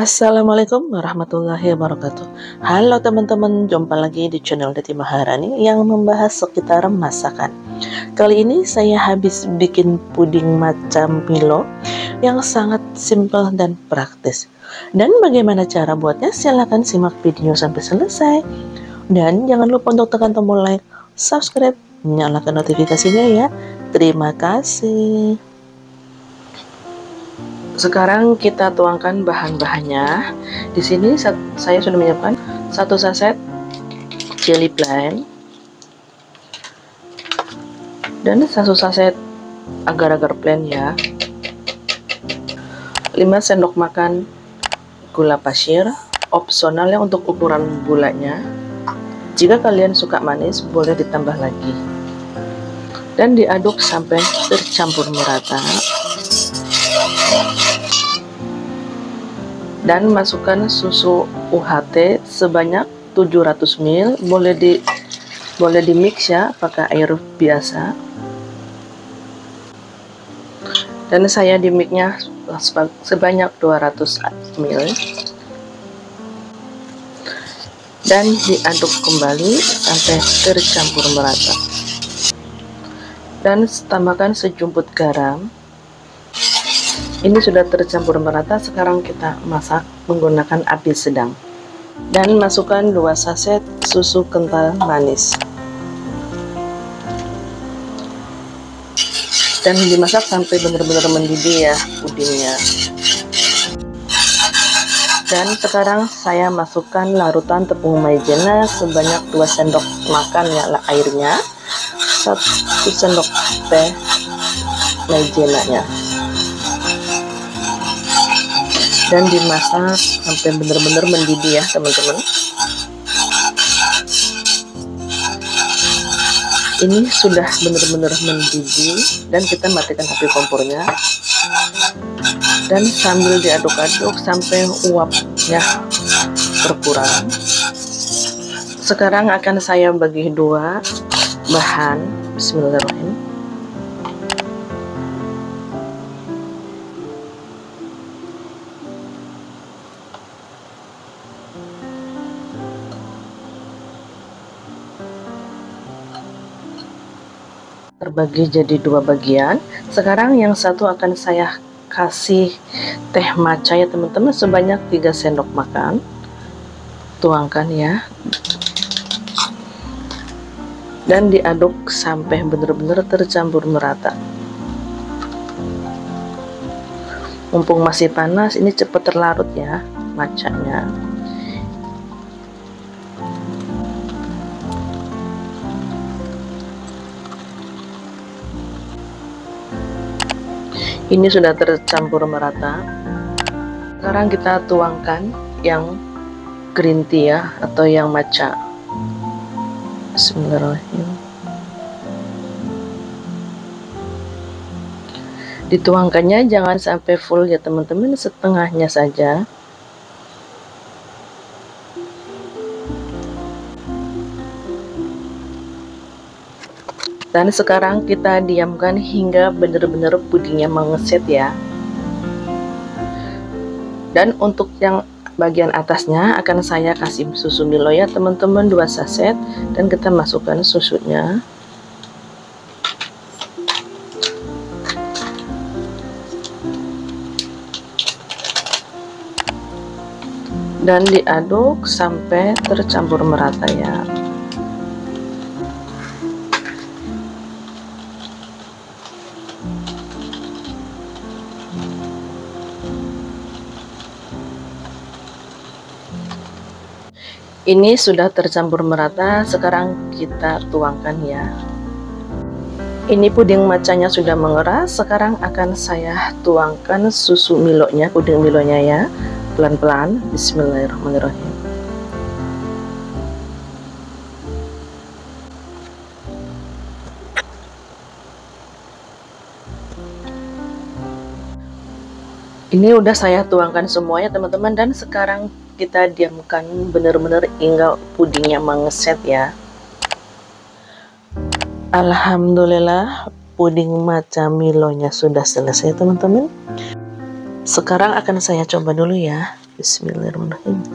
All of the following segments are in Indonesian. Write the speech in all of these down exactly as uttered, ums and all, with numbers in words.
Assalamualaikum warahmatullahi wabarakatuh. Halo teman-teman, jumpa lagi di channel Deti Maharani yang membahas sekitar masakan. Kali ini saya habis bikin puding macam Milo yang sangat simple dan praktis. Dan bagaimana cara buatnya? Silahkan simak video sampai selesai. Dan jangan lupa untuk tekan tombol like, subscribe, nyalakan notifikasinya ya. Terima kasih. Sekarang kita tuangkan bahan-bahannya. Di sini saya sudah menyiapkan satu saset jelly plain dan satu saset agar-agar plain ya. lima sendok makan gula pasir, opsional ya untuk ukuran gulanya. Jika kalian suka manis, boleh ditambah lagi. Dan diaduk sampai tercampur merata. Dan masukkan susu U H T sebanyak tujuh ratus mililiter, boleh di boleh di mix ya pakai air biasa. Dan saya di mixnya sebanyak dua ratus mililiter. Dan diaduk kembali sampai tercampur merata. Dan tambahkan sejumput garam. Ini sudah tercampur merata, sekarang kita masak menggunakan api sedang. Dan masukkan dua saset susu kental manis. Dan dimasak sampai benar-benar mendidih ya pudingnya. Dan sekarang saya masukkan larutan tepung maizena sebanyak dua sendok makan ya airnya. satu sendok teh maizenanya. Dan dimasak sampai benar-benar mendidih ya teman-teman. Ini sudah benar-benar mendidih dan kita matikan api kompornya. Dan sambil diaduk-aduk sampai uapnya berkurang. Sekarang akan saya bagi dua bahan. Bismillahirrahmanirrahim. Terbagi jadi dua bagian. Sekarang yang satu akan saya kasih teh matcha ya teman-teman sebanyak tiga sendok makan. Tuangkan ya. Dan diaduk sampai benar-benar tercampur merata. Mumpung masih panas, ini cepat terlarut ya matchanya. Ini sudah tercampur merata. Sekarang kita tuangkan yang green tea ya, atau yang matcha. Bismillahirrahmanirrahim. Dituangkannya jangan sampai full ya teman-teman, setengahnya saja. Dan sekarang kita diamkan hingga benar-benar pudingnya mengeset ya. Dan untuk yang bagian atasnya akan saya kasih susu Milo ya teman-teman, dua saset. Dan kita masukkan susunya. Dan diaduk sampai tercampur merata ya. Ini sudah tercampur merata, sekarang kita tuangkan ya. Ini puding matchanya sudah mengeras, sekarang akan saya tuangkan susu Milonya, puding Milonya ya, pelan-pelan. Bismillahirrahmanirrahim. Ini udah saya tuangkan semuanya teman-teman, dan sekarang kita diamkan benar-benar hingga pudingnya mengeset ya. Alhamdulillah puding matcha Milonya sudah selesai teman-teman. Sekarang akan saya coba dulu ya. Bismillahirrahmanirrahim.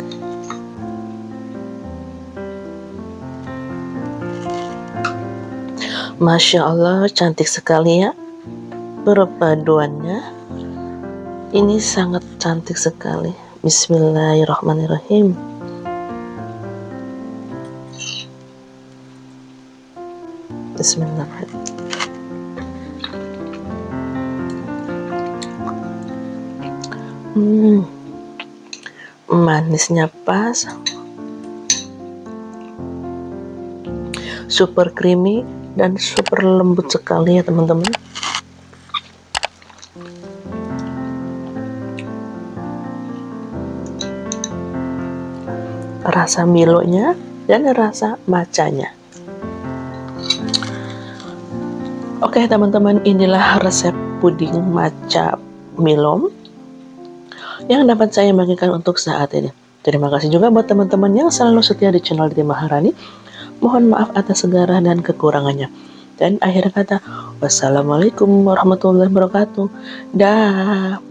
Masya Allah, cantik sekali ya perpaduannya. Ini sangat cantik sekali. Bismillahirrahmanirrahim. Bismillahirrahmanirrahim. Hmm, manisnya pas, super creamy dan super lembut sekali ya teman-teman. Rasa milonya dan rasa macanya. Oke teman-teman, inilah resep puding matcha Milo yang dapat saya bagikan untuk saat ini. Terima kasih juga buat teman-teman yang selalu setia di channel Titi Maharani. Mohon maaf atas segala dan kekurangannya. Dan akhir kata, wassalamualaikum warahmatullahi wabarakatuh. Dah.